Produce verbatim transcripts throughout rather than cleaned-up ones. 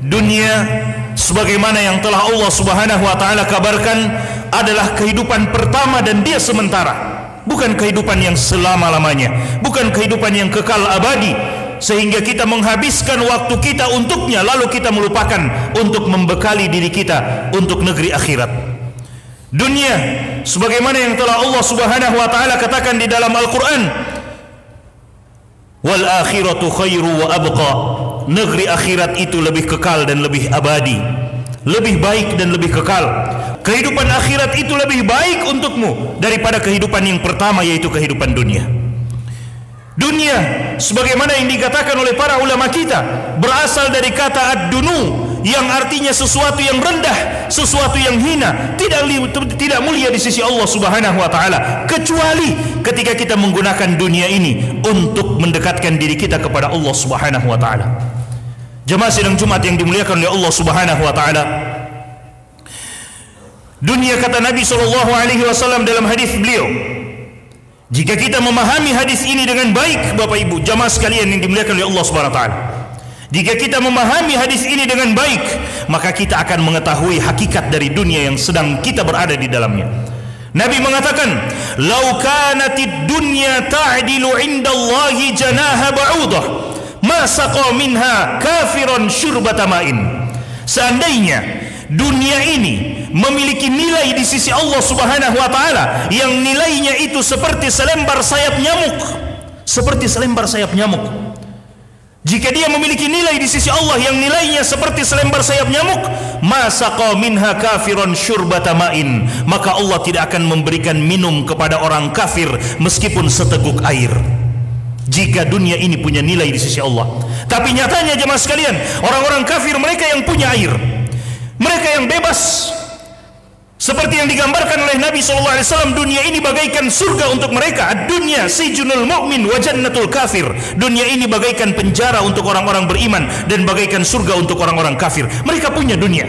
Dunia sebagaimana yang telah Allah Subhanahu wa taala kabarkan adalah kehidupan pertama dan dia sementara, bukan kehidupan yang selama-lamanya, bukan kehidupan yang kekal abadi, sehingga kita menghabiskan waktu kita untuknya lalu kita melupakan untuk membekali diri kita untuk negeri akhirat. Dunia sebagaimana yang telah Allah Subhanahu wa taala katakan di dalam Al-Qur'an, wal akhiratu khairu wa abqa, negeri akhirat itu lebih kekal dan lebih abadi, lebih baik dan lebih kekal. Kehidupan akhirat itu lebih baik untukmu daripada kehidupan yang pertama, yaitu kehidupan dunia. Dunia sebagaimana yang dikatakan oleh para ulama kita berasal dari kata ad-dunu, yang artinya sesuatu yang rendah, sesuatu yang hina, tidak tidak mulia di sisi Allah Subhanahu wa taala, kecuali ketika kita menggunakan dunia ini untuk mendekatkan diri kita kepada Allah Subhanahu wa taala. Jemaah sidang Jumat yang dimuliakan oleh Allah Subhanahu wa taala, dunia, kata Nabi sallallahu alaihi wasallam dalam hadis beliau, jika kita memahami hadis ini dengan baik, Bapak Ibu jamaah sekalian yang dimuliakan oleh Allah Subhanahu wa taala, jika kita memahami hadis ini dengan baik, maka kita akan mengetahui hakikat dari dunia yang sedang kita berada di dalamnya. Nabi mengatakan, "Lau kanatid dunya ta'dilu 'indallahi janaha ba'udah, ma saqa minha kafiran syurbata ma'in." Seandainya dunia ini memiliki nilai di sisi Allah Subhanahu wa taala yang nilainya itu seperti selembar sayap nyamuk, seperti selembar sayap nyamuk. Jika dia memiliki nilai di sisi Allah yang nilainya seperti selembar sayap nyamuk, masaqa minha kafiron syurbata ma'in, maka Allah tidak akan memberikan minum kepada orang kafir meskipun seteguk air. Jika dunia ini punya nilai di sisi Allah. Tapi nyatanya jemaah sekalian, orang-orang kafir mereka yang punya air, mereka yang bebas, seperti yang digambarkan oleh Nabi sallallahu alaihi wasallam, dunia ini bagaikan surga untuk mereka. Dunia sijnul mu'min wa jannatul kafir. Dunia ini bagaikan penjara untuk orang-orang beriman dan bagaikan surga untuk orang-orang kafir. Mereka punya dunia.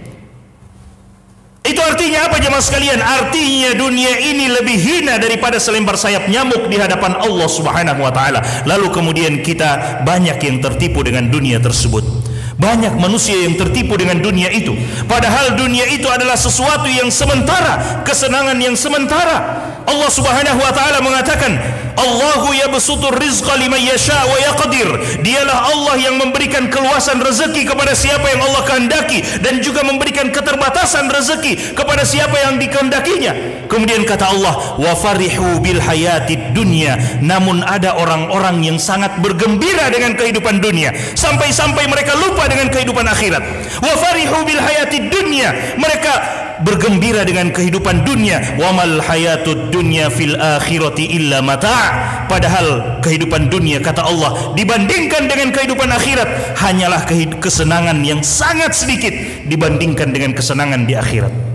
Itu artinya apa jemaah sekalian? Artinya dunia ini lebih hina daripada selembar sayap nyamuk di hadapan Allah Subhanahu wa taala. Lalu kemudian kita banyak yang tertipu dengan dunia tersebut. Banyak manusia yang tertipu dengan dunia itu, padahal dunia itu adalah sesuatu yang sementara, kesenangan yang sementara. Allah Subhanahu wa taala mengatakan, Allahu yabsutur rizqa liman yasha wa yaqdir. Dialah Allah yang memberikan keluasan rezeki kepada siapa yang Allah kehendaki dan juga memberikan keterbatasan rezeki kepada siapa yang dikehendakinya. Kemudian kata Allah, wa farihu bil hayatid dunya. Namun ada orang-orang yang sangat bergembira dengan kehidupan dunia sampai-sampai mereka lupa dengan kehidupan akhirat. Wa farihu bil hayatid dunya. Mereka bergembira dengan kehidupan dunia. Wa mal hayatud dunya fil akhirati illa mata'. Padahal kehidupan dunia, kata Allah, dibandingkan dengan kehidupan akhirat hanyalah kesenangan yang sangat sedikit dibandingkan dengan kesenangan di akhirat.